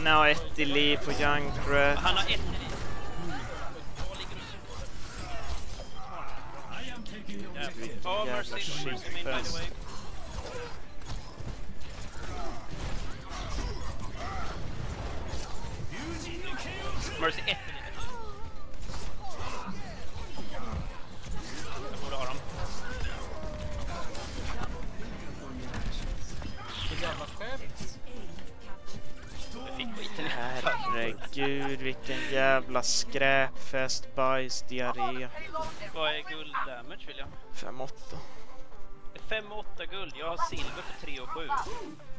Han har 1 i liv på Junkrat. Han har 1 i liv. Oh, Mercy main by the way. Mercy 1 i livet. Jag borde ha dem. Jävla chef. Jag fick skiten i Herregud, vilken jävla skräpfest, bajs, diarré. Vad är guld damage vill jag? 5-8. 5-8 guld, jag har silver för 3 och 7.